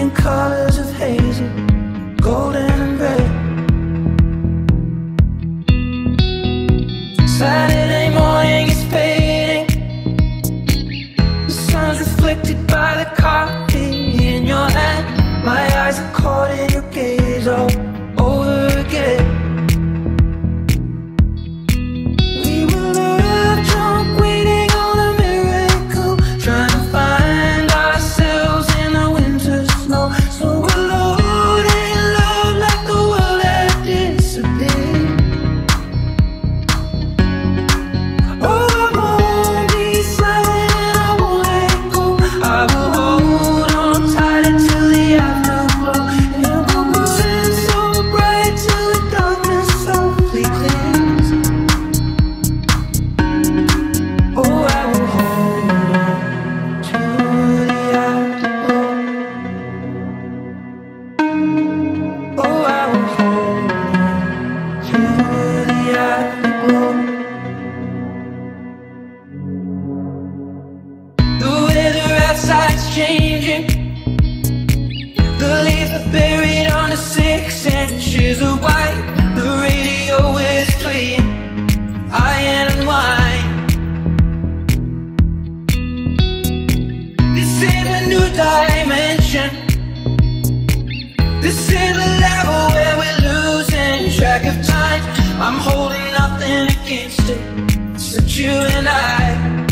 in colors of hazel, golden and red. Saturday morning is fading, the sun's reflected by the coffee in your hand. My eyes are caught in your gaze all over again. We were left drunk, waiting on a miracle, trying to find ourselves in the winter snow. So we're loading in love like the world had disappeared. Oh, I won't be silent and I won't let go. I will hold on tight until the afterglow. And we'll burn so bright till the darkness softly clears. Oh, I will hold on to the afterglow. Oh, I will hold on to the afterglow. The weather outside's changing. The leaves are buried under 6 inches of white. The radio is playing iron and wine. This is a new dimension. This is a level where we're losing track of time. I'm holding nothing against it, except you and I.